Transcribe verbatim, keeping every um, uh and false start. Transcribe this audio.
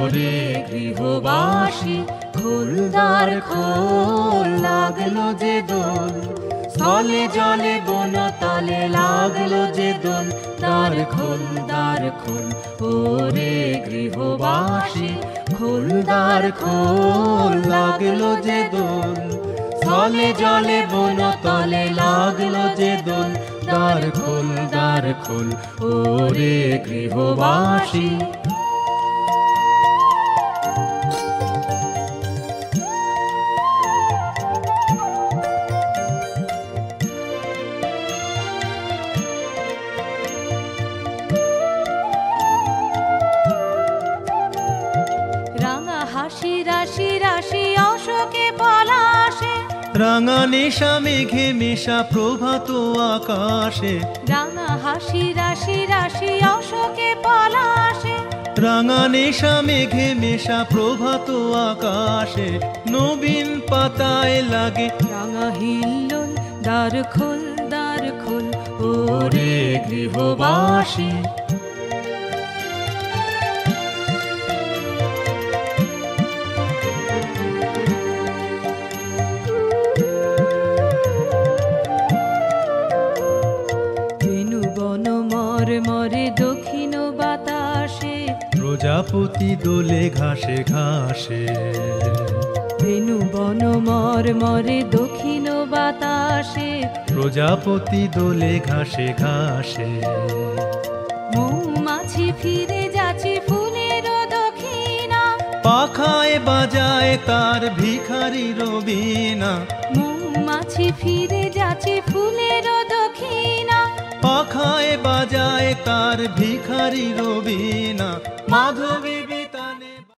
ওরে গৃহবাসী খোল দ্বার খোল, লাগলো যে দোল স্থলে জলে বন তলে, লাগলো যে দোল দ্বার খোল দ্বার খোল। ওরে গৃহবাসী খোল দ্বার খোল, লাগলো যে দোল স্থলে জলে বন তলে, লাগলো যে দোল দ্বার খোল দ্বার খোল। ওরে গৃহবাসী হাসি রাশি রাশি অশোকে পলাশে, রাঙা নেশা মেঘে মেশা প্রভাত আকাশে। রাঙা হাসি রাশি রাশি অশোকে পলাশে, রাঙা নেশা মেঘে মেশা প্রভাত আকাশে। নবীন পাতায় লাগে রাঙা হিল্লোল, দ্বার খোল দ্বার খোল। ওরে গৃহবাসী মরে দক্ষিণ বাতাসে, প্রজাপতি দোলে ঘাসে ঘাসে। বেনু বন মর মরে দক্ষিণ বাতাসে, প্রজাপতি দোলে ঘাসে ঘাসে। মৌমাছি ফিরে যাচ্ছে ফুলের দক্ষিণা, পাখায় বাজায় তার ভিখারি রবিনা। মৌমাছি ফিরে যাচ্ছে ফুলের দক্ষিণা, পাখায় বাজায় তার ভিখারি রবিনা। মাধবী